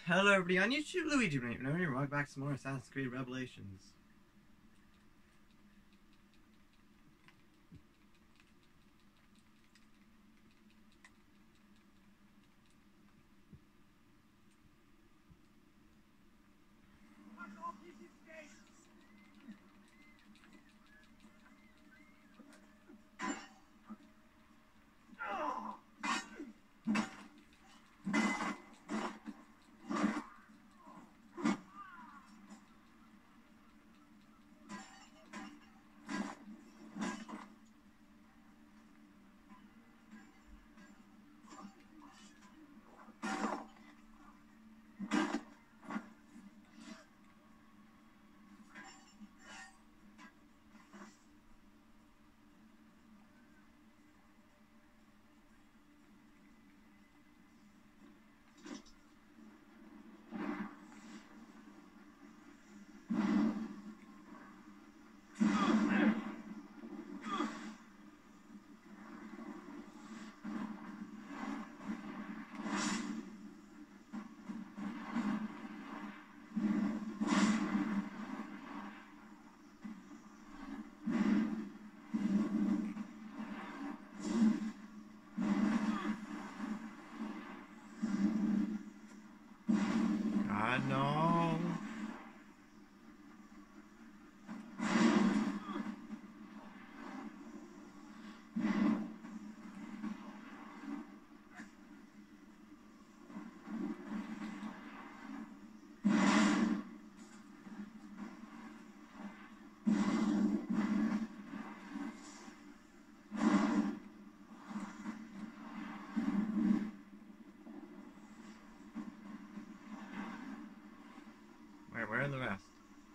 Hello everybody on YouTube, Luigi Bennett, and here, welcome back to some more Assassin's Creed Revelations. God, no. Where are the rest?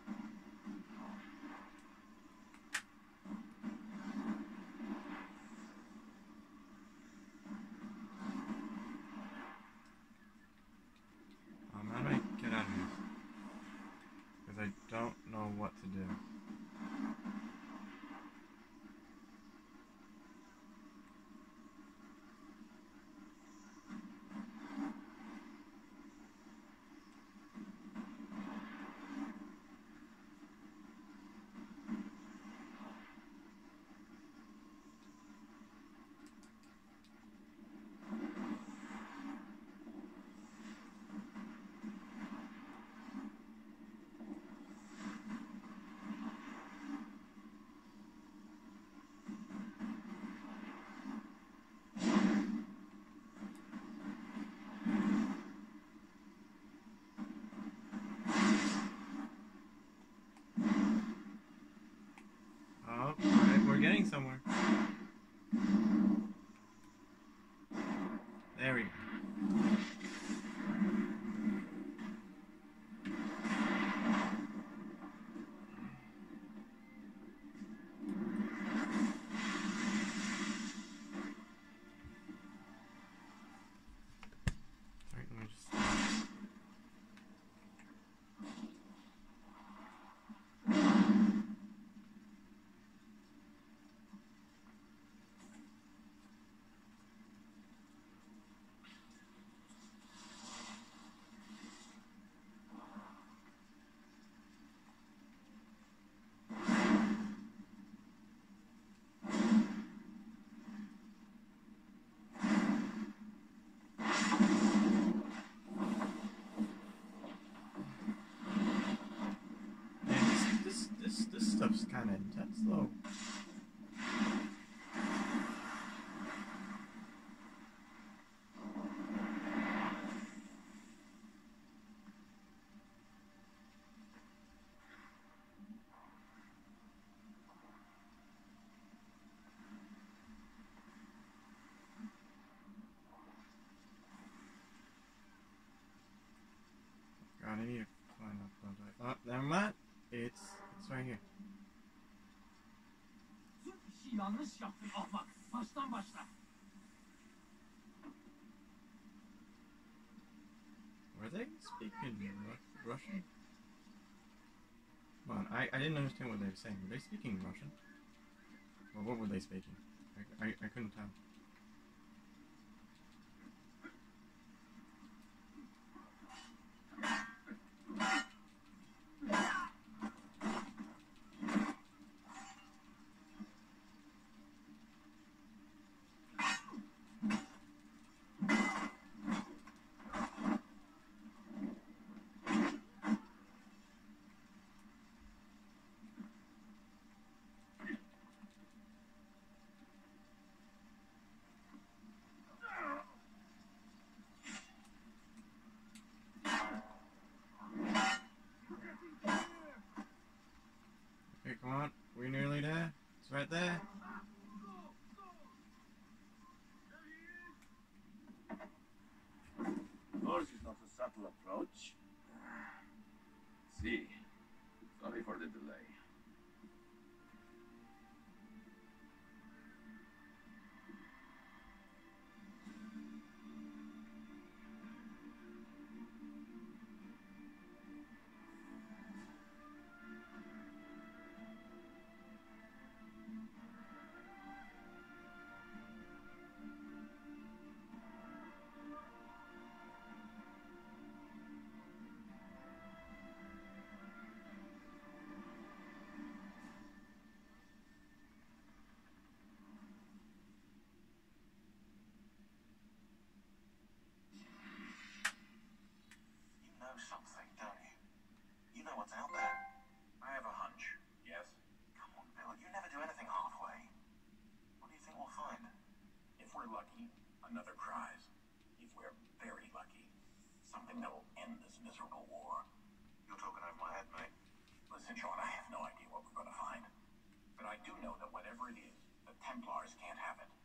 How do I get out of here? Because I don't know what to do. Oh, alright, we're getting somewhere. There we go. Alright, let me just... This stuff's kind of intense, though. God, I need to climb up, don't I? Oh, never mind. It's right here. Were they speaking Russian? Well, I didn't understand what they were saying. Were they speaking Russian? Or what were they speaking? I couldn't tell. subtle approach. See, sorry for the delay. You know something, don't you? You know what's out there. I have a hunch. Yes? Come on, Bill, you never do anything halfway. What do you think we'll find? If we're lucky, another prize. If we're very lucky, something that will end this miserable war. You're talking over my head, mate. Listen, Sean, I have no idea what we're going to find. But I do know that whatever it is, the Templars can't have it.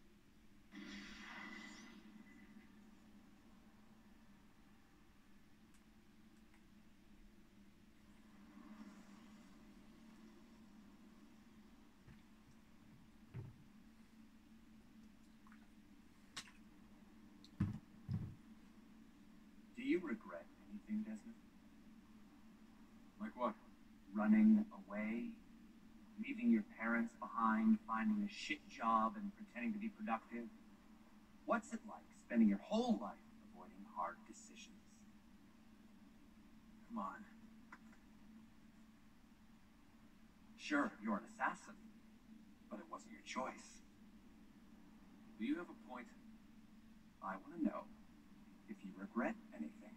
Do you regret anything, Desmond? Like what? Running away? Leaving your parents behind, finding a shit job, and pretending to be productive? What's it like spending your whole life avoiding hard decisions? Come on. Sure, you're an assassin, but it wasn't your choice. Do you have a point? I want to know if you regret anything.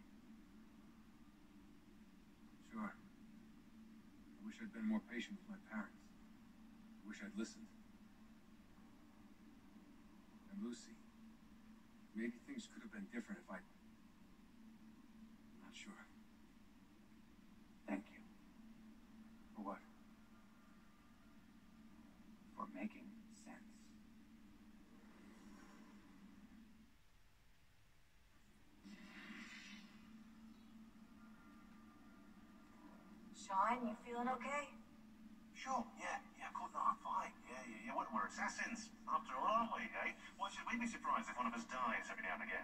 Sure. I wish I'd been more patient with my parents. I wish I'd listened. And Lucy. Maybe things could have been different if I'd... I'm not sure. Thank you For what? for making sense. Sean, you feeling okay? Sure, yeah, good, no, I'm fine. Yeah, we're assassins, after all, aren't we, eh? Why should we be surprised if one of us dies every now and again?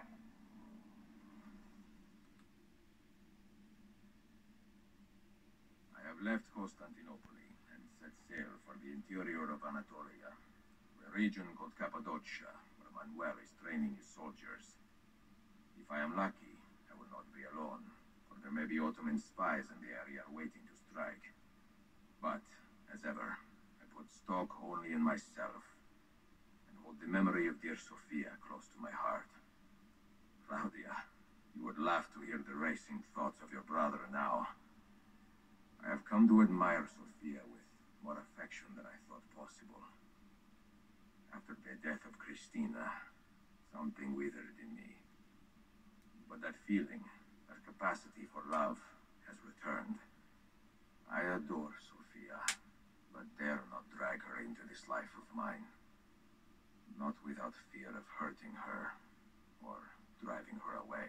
I have left Constantinople and set sail for the interior of Anatolia, a region called Cappadocia, where Manuel is training his soldiers. If I am lucky, I will not be alone, for there may be Ottoman spies in the area waiting to strike. But, as ever, I put stock only in myself, and hold the memory of dear Sophia close to my heart. Claudia, you would laugh to hear the racing thoughts of your brother now. I have come to admire Sophia with more affection than I thought possible. After the death of Christina, something withered in me. But that feeling, that capacity for love, has returned. I adore Sophia, but dare not drag her into this life of mine. Not without fear of hurting her, or driving her away.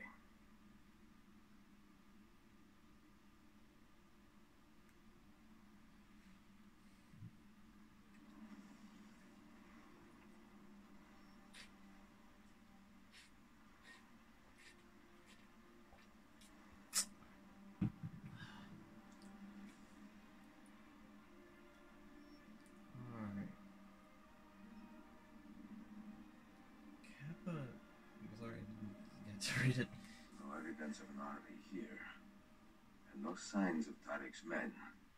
Alright. Kappa. Sorry, I didn't get to read it. No evidence of an army here, and no signs of Tariq's men.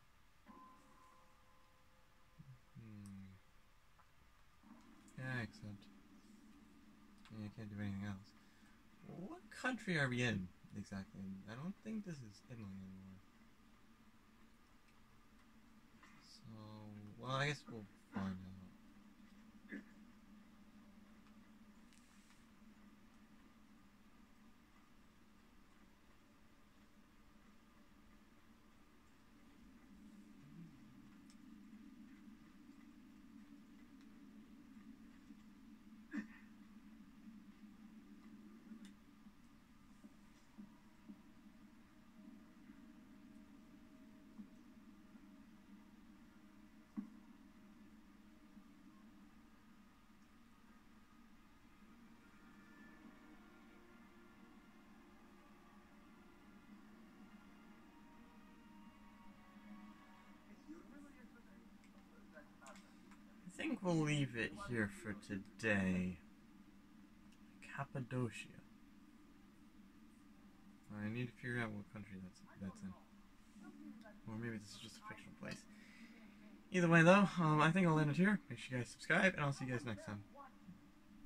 Yeah, except... Yeah, I can't do anything else. What country are we in, exactly? I don't think this is Italy anymore. So... Well, I guess we'll find out. think we'll leave it here for today. Cappadocia. I need to figure out what country that's in. Or maybe this is just a fictional place. Either way though, I think I'll end it here. Make sure you guys subscribe, and I'll see you guys next time.